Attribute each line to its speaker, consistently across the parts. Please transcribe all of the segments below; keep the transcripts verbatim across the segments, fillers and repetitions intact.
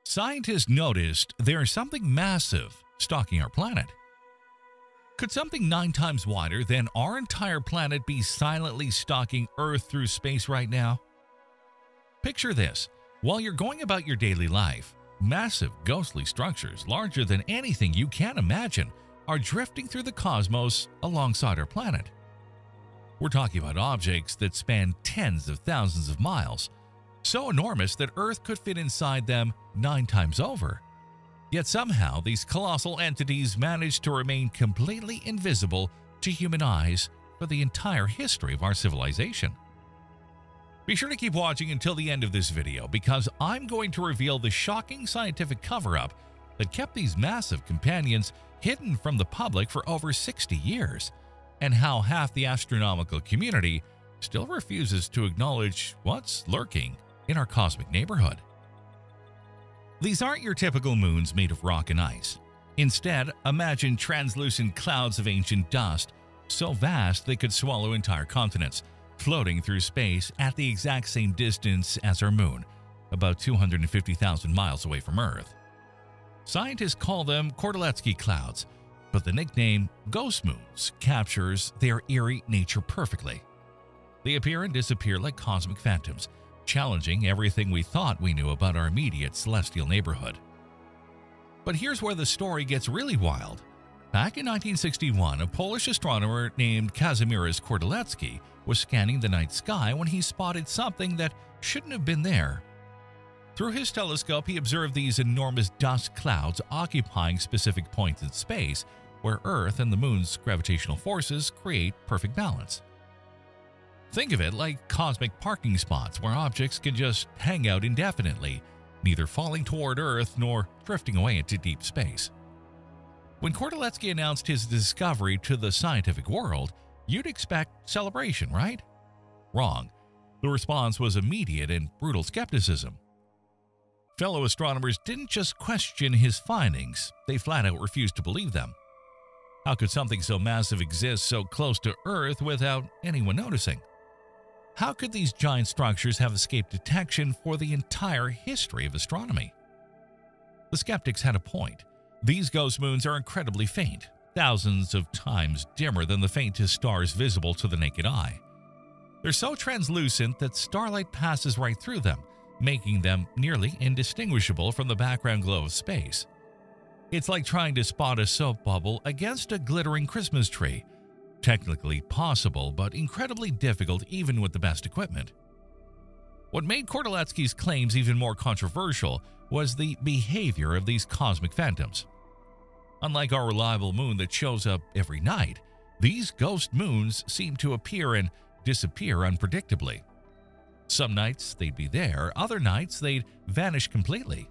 Speaker 1: Scientists noticed there's something massive stalking our planet. Could something nine times wider than our entire planet be silently stalking Earth through space right now? Picture this. While you're going about your daily life, massive ghostly structures larger than anything you can imagine are drifting through the cosmos alongside our planet. We're talking about objects that span tens of thousands of miles, so enormous that Earth could fit inside them nine times over. Yet somehow these colossal entities manage to remain completely invisible to human eyes for the entire history of our civilization. Be sure to keep watching until the end of this video, because I'm going to reveal the shocking scientific cover-up that kept these massive companions hidden from the public for over sixty years, and how half the astronomical community still refuses to acknowledge what's lurking in our cosmic neighborhood. These aren't your typical moons made of rock and ice. Instead, imagine translucent clouds of ancient dust, so vast they could swallow entire continents, floating through space at the exact same distance as our moon, about two hundred fifty thousand miles away from Earth. Scientists call them Kordylewski Clouds, but the nickname ghost moons captures their eerie nature perfectly. They appear and disappear like cosmic phantoms, challenging everything we thought we knew about our immediate celestial neighborhood. But here's where the story gets really wild. Back in nineteen sixty-one, a Polish astronomer named Kazimierz Kordylewski was scanning the night sky when he spotted something that shouldn't have been there. Through his telescope, he observed these enormous dust clouds occupying specific points in space where Earth and the Moon's gravitational forces create perfect balance. Think of it like cosmic parking spots where objects can just hang out indefinitely, neither falling toward Earth nor drifting away into deep space. When Kordylewski announced his discovery to the scientific world, you'd expect celebration, right? Wrong. The response was immediate and brutal skepticism. Fellow astronomers didn't just question his findings, they flat out refused to believe them. How could something so massive exist so close to Earth without anyone noticing? How could these giant structures have escaped detection for the entire history of astronomy? The skeptics had a point. These ghost moons are incredibly faint, thousands of times dimmer than the faintest stars visible to the naked eye. They're so translucent that starlight passes right through them, making them nearly indistinguishable from the background glow of space. It's like trying to spot a soap bubble against a glittering Christmas tree. Technically possible, but incredibly difficult even with the best equipment. What made Kordylewski's claims even more controversial was the behavior of these cosmic phantoms. Unlike our reliable moon that shows up every night, these ghost moons seem to appear and disappear unpredictably. Some nights they'd be there, other nights they'd vanish completely.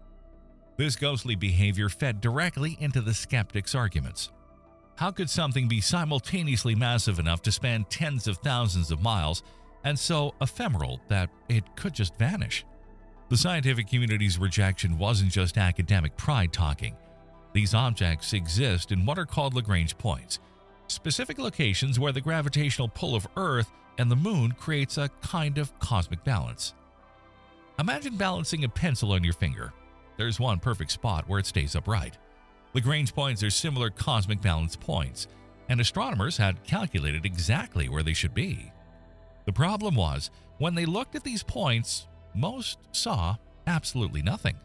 Speaker 1: This ghostly behavior fed directly into the skeptics' arguments. How could something be simultaneously massive enough to span tens of thousands of miles and so ephemeral that it could just vanish? The scientific community's rejection wasn't just academic pride talking. These objects exist in what are called Lagrange points, specific locations where the gravitational pull of Earth and the Moon creates a kind of cosmic balance. Imagine balancing a pencil on your finger. There's one perfect spot where it stays upright. Lagrange points are similar cosmic balance points, and astronomers had calculated exactly where they should be. The problem was, when they looked at these points, most saw absolutely nothing.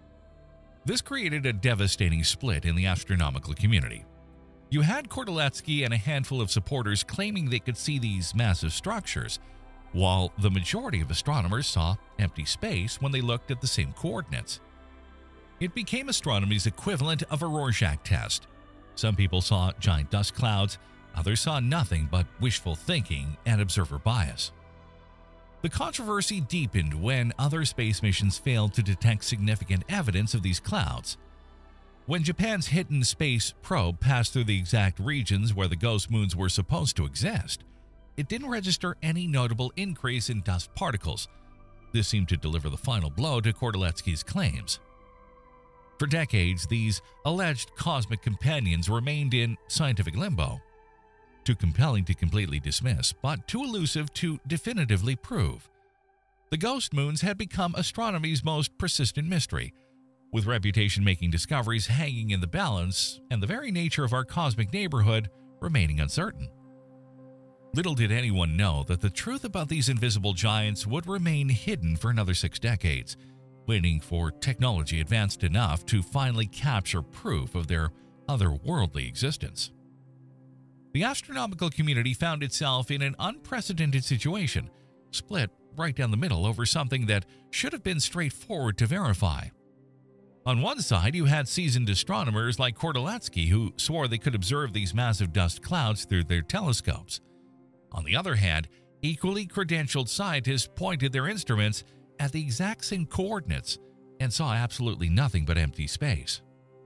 Speaker 1: This created a devastating split in the astronomical community. You had Kordylewski and a handful of supporters claiming they could see these massive structures, while the majority of astronomers saw empty space when they looked at the same coordinates. It became astronomy's equivalent of a Rorschach test. Some people saw giant dust clouds, others saw nothing but wishful thinking and observer bias. The controversy deepened when other space missions failed to detect significant evidence of these clouds. When Japan's Hidden Space probe passed through the exact regions where the ghost moons were supposed to exist, it didn't register any notable increase in dust particles. This seemed to deliver the final blow to Kordylewski's claims. For decades, these alleged cosmic companions remained in scientific limbo. Too compelling to completely dismiss, but too elusive to definitively prove. The ghost moons had become astronomy's most persistent mystery, with reputation-making discoveries hanging in the balance and the very nature of our cosmic neighborhood remaining uncertain. Little did anyone know that the truth about these invisible giants would remain hidden for another six decades, waiting for technology advanced enough to finally capture proof of their otherworldly existence. The astronomical community found itself in an unprecedented situation, split right down the middle over something that should have been straightforward to verify. On one side, you had seasoned astronomers like Kordylewski who swore they could observe these massive dust clouds through their telescopes. On the other hand, equally credentialed scientists pointed their instruments at the exact same coordinates and saw absolutely nothing but empty space.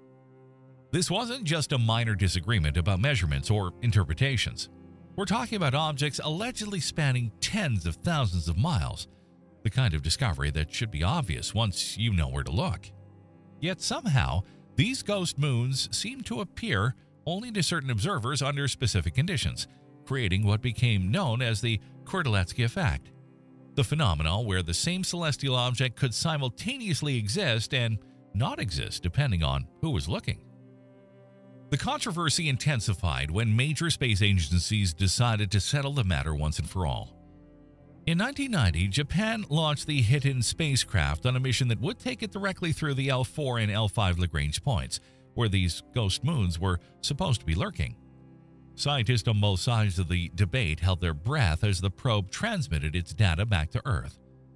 Speaker 1: This wasn't just a minor disagreement about measurements or interpretations. We're talking about objects allegedly spanning tens of thousands of miles, the kind of discovery that should be obvious once you know where to look. Yet somehow, these ghost moons seem to appear only to certain observers under specific conditions, creating what became known as the Kordylewski effect, the phenomenon where the same celestial object could simultaneously exist and not exist depending on who was looking. The controversy intensified when major space agencies decided to settle the matter once and for all. In nineteen ninety, Japan launched the Hiten spacecraft on a mission that would take it directly through the L four and L five Lagrange points, where these ghost moons were supposed to be lurking. Scientists on both sides of the debate held their breath as the probe transmitted its data back to Earth.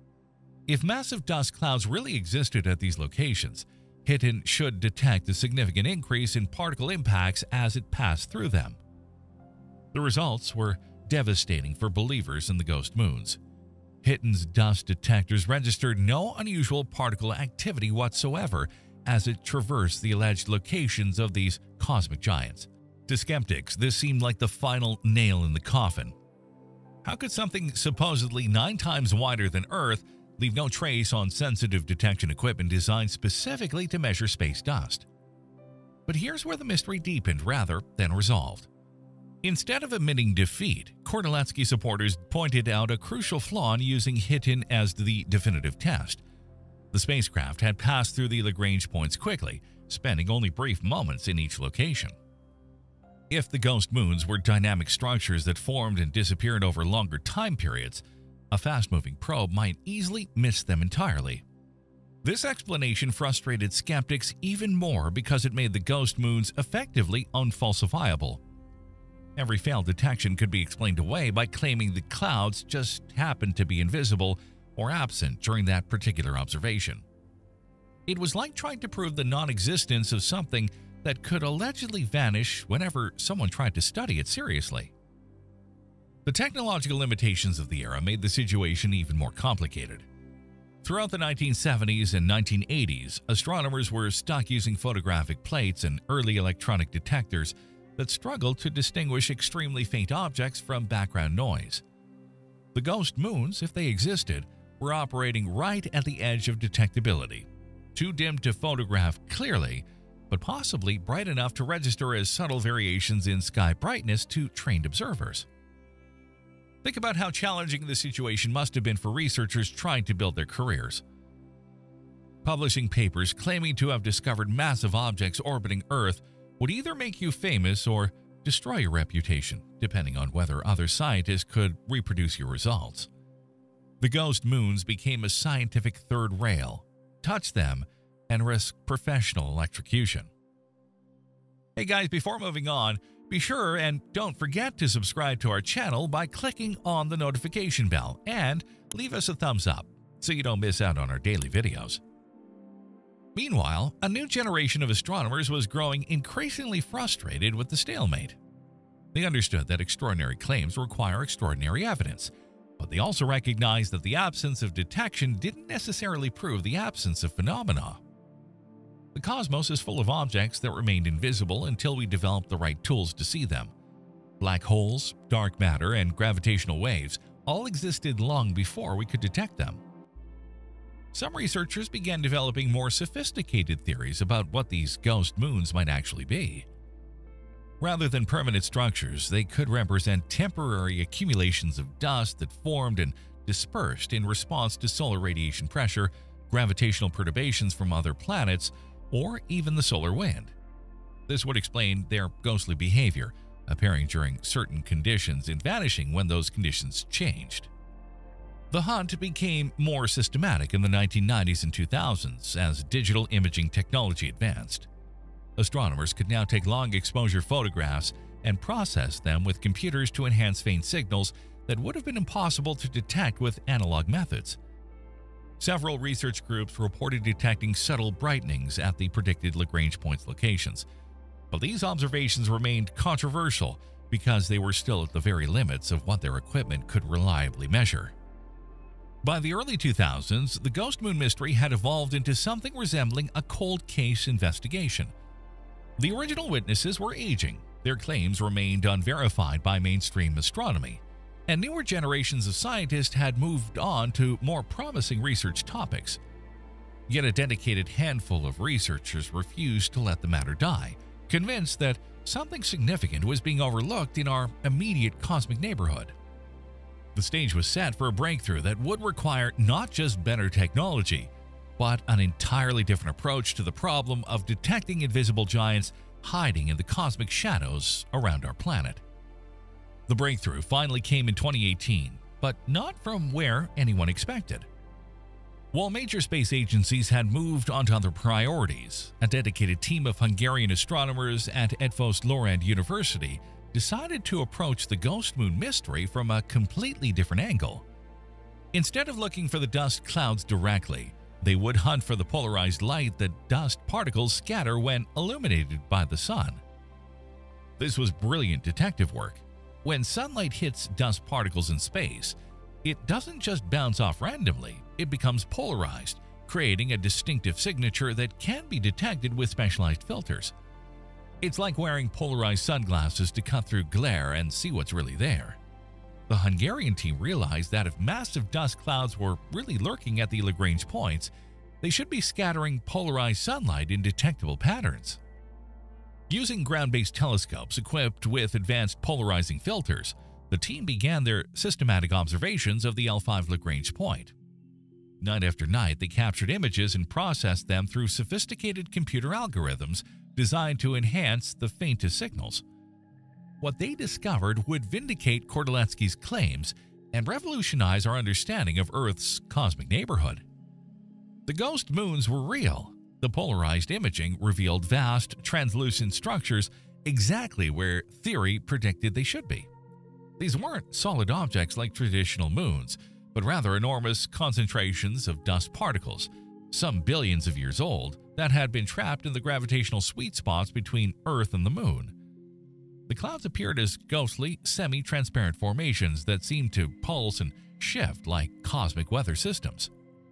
Speaker 1: If massive dust clouds really existed at these locations, Hiten should detect a significant increase in particle impacts as it passed through them. The results were devastating for believers in the ghost moons. Hiten's dust detectors registered no unusual particle activity whatsoever as it traversed the alleged locations of these cosmic giants. To skeptics, this seemed like the final nail in the coffin. How could something supposedly nine times wider than Earth leave no trace on sensitive detection equipment designed specifically to measure space dust? But here's where the mystery deepened rather than resolved. Instead of admitting defeat, Kordylewski supporters pointed out a crucial flaw in using Hiten as the definitive test. The spacecraft had passed through the Lagrange points quickly, spending only brief moments in each location. If the ghost moons were dynamic structures that formed and disappeared over longer time periods, a fast-moving probe might easily miss them entirely. This explanation frustrated skeptics even more because it made the ghost moons effectively unfalsifiable. Every failed detection could be explained away by claiming the clouds just happened to be invisible or absent during that particular observation. It was like trying to prove the non-existence of something that could allegedly vanish whenever someone tried to study it seriously. The technological limitations of the era made the situation even more complicated. Throughout the nineteen seventies and nineteen eighties, astronomers were stuck using photographic plates and early electronic detectors that struggled to distinguish extremely faint objects from background noise. The ghost moons, if they existed, were operating right at the edge of detectability, too dim to photograph clearly, but possibly bright enough to register as subtle variations in sky brightness to trained observers. Think about how challenging the situation must have been for researchers trying to build their careers. Publishing papers claiming to have discovered massive objects orbiting Earth would either make you famous or destroy your reputation, depending on whether other scientists could reproduce your results. The ghost moons became a scientific third rail. Touch them and risk professional electrocution. Hey guys, before moving on, be sure and don't forget to subscribe to our channel by clicking on the notification bell and leave us a thumbs up so you don't miss out on our daily videos. Meanwhile, a new generation of astronomers was growing increasingly frustrated with the stalemate. They understood that extraordinary claims require extraordinary evidence, but they also recognized that the absence of detection didn't necessarily prove the absence of phenomena. The cosmos is full of objects that remained invisible until we developed the right tools to see them. Black holes, dark matter, and gravitational waves all existed long before we could detect them. Some researchers began developing more sophisticated theories about what these ghost moons might actually be. Rather than permanent structures, they could represent temporary accumulations of dust that formed and dispersed in response to solar radiation pressure gravitational perturbations from other planets, or even the solar wind. This would explain their ghostly behavior, appearing during certain conditions and vanishing when those conditions changed. The hunt became more systematic in the nineteen nineties and two thousands as digital imaging technology advanced. Astronomers could now take long-exposure photographs and process them with computers to enhance faint signals that would have been impossible to detect with analog methods. Several research groups reported detecting subtle brightenings at the predicted Lagrange points locations, but these observations remained controversial because they were still at the very limits of what their equipment could reliably measure. By the early two thousands, the ghost moon mystery had evolved into something resembling a cold case investigation. The original witnesses were aging, their claims remained unverified by mainstream astronomy, and newer generations of scientists had moved on to more promising research topics. Yet a dedicated handful of researchers refused to let the matter die, convinced that something significant was being overlooked in our immediate cosmic neighborhood. The stage was set for a breakthrough that would require not just better technology, but an entirely different approach to the problem of detecting invisible giants hiding in the cosmic shadows around our planet. The breakthrough finally came in twenty eighteen, but not from where anyone expected. While major space agencies had moved on to other priorities, a dedicated team of Hungarian astronomers at Eötvös Loránd University decided to approach the ghost moon mystery from a completely different angle. Instead of looking for the dust clouds directly, they would hunt for the polarized light that dust particles scatter when illuminated by the sun. This was brilliant detective work. When sunlight hits dust particles in space, it doesn't just bounce off randomly, it becomes polarized, creating a distinctive signature that can be detected with specialized filters. It's like wearing polarized sunglasses to cut through glare and see what's really there. The Hungarian team realized that if massive dust clouds were really lurking at the Lagrange points, they should be scattering polarized sunlight in detectable patterns. Using ground-based telescopes equipped with advanced polarizing filters, the team began their systematic observations of the L five Lagrange point. Night after night, they captured images and processed them through sophisticated computer algorithms designed to enhance the faintest signals. What they discovered would vindicate Kordylewski's claims and revolutionize our understanding of Earth's cosmic neighborhood. The ghost moons were real. The polarized imaging revealed vast, translucent structures exactly where theory predicted they should be. These weren't solid objects like traditional moons, but rather enormous concentrations of dust particles, some billions of years old, that had been trapped in the gravitational sweet spots between Earth and the Moon. The clouds appeared as ghostly, semi-transparent formations that seemed to pulse and shift like cosmic weather systems.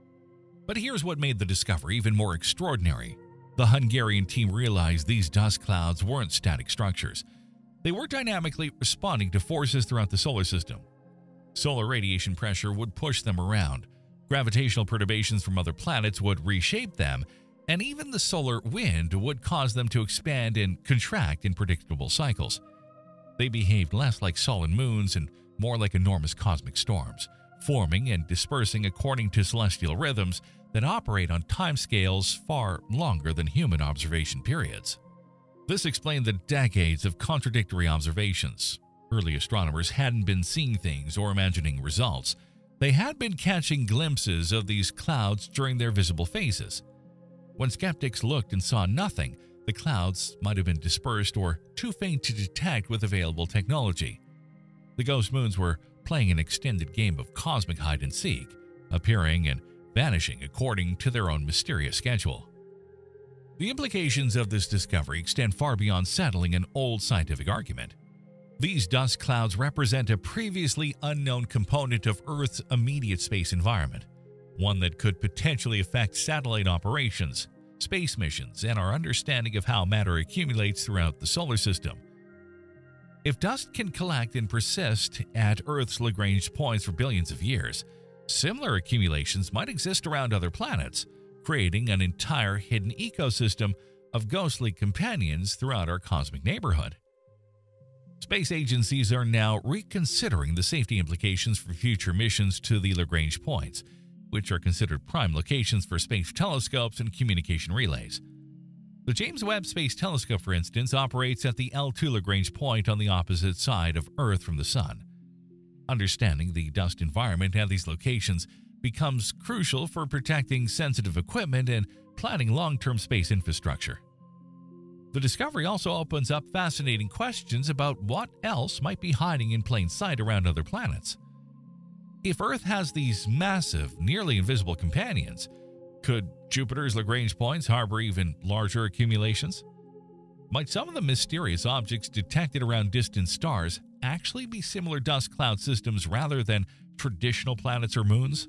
Speaker 1: But here's what made the discovery even more extraordinary. The Hungarian team realized these dust clouds weren't static structures. They were dynamically responding to forces throughout the solar system. Solar radiation pressure would push them around, gravitational perturbations from other planets would reshape them, and even the solar wind would cause them to expand and contract in predictable cycles. They behaved less like solid moons and more like enormous cosmic storms, forming and dispersing according to celestial rhythms that operate on timescales far longer than human observation periods. This explained the decades of contradictory observations. Early astronomers hadn't been seeing things or imagining results. They had been catching glimpses of these clouds during their visible phases. When skeptics looked and saw nothing, the clouds might have been dispersed or too faint to detect with available technology. The ghost moons were playing an extended game of cosmic hide-and-seek, appearing and vanishing according to their own mysterious schedule. The implications of this discovery extend far beyond settling an old scientific argument. These dust clouds represent a previously unknown component of Earth's immediate space environment, one that could potentially affect satellite operations, space missions, and our understanding of how matter accumulates throughout the solar system. If dust can collect and persist at Earth's Lagrange points for billions of years, similar accumulations might exist around other planets, creating an entire hidden ecosystem of ghostly companions throughout our cosmic neighborhood. Space agencies are now reconsidering the safety implications for future missions to the Lagrange points, which are considered prime locations for space telescopes and communication relays. The James Webb Space Telescope, for instance, operates at the L two Lagrange point on the opposite side of Earth from the Sun. Understanding the dust environment at these locations becomes crucial for protecting sensitive equipment and planning long-term space infrastructure. The discovery also opens up fascinating questions about what else might be hiding in plain sight around other planets. If Earth has these massive, nearly invisible companions, could Jupiter's Lagrange points harbor even larger accumulations? Might some of the mysterious objects detected around distant stars actually be similar dust cloud systems rather than traditional planets or moons?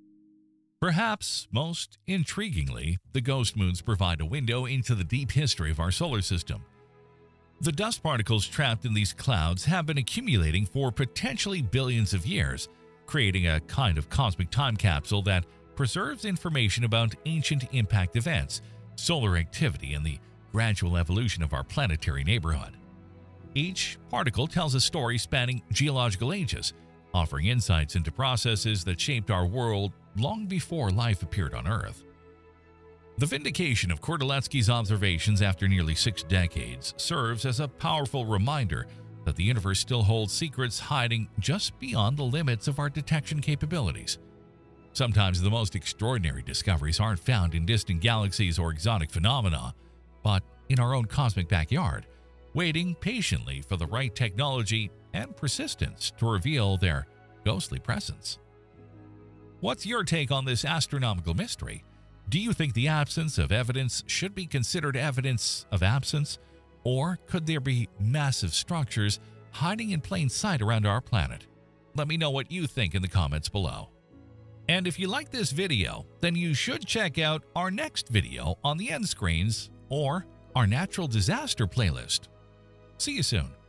Speaker 1: Perhaps most intriguingly, the ghost moons provide a window into the deep history of our solar system. The dust particles trapped in these clouds have been accumulating for potentially billions of years, creating a kind of cosmic time capsule that preserves information about ancient impact events, solar activity, and the gradual evolution of our planetary neighborhood. Each particle tells a story spanning geological ages, offering insights into processes that shaped our world long before life appeared on Earth. The vindication of Kordylewski's observations after nearly six decades serves as a powerful reminder that the universe still holds secrets hiding just beyond the limits of our detection capabilities. Sometimes the most extraordinary discoveries aren't found in distant galaxies or exotic phenomena, but in our own cosmic backyard, waiting patiently for the right technology and persistence to reveal their ghostly presence. What's your take on this astronomical mystery? Do you think the absence of evidence should be considered evidence of absence? Or could there be massive structures hiding in plain sight around our planet? Let me know what you think in the comments below. And if you like this video, then you should check out our next video on the end screens or our natural disaster playlist. See you soon.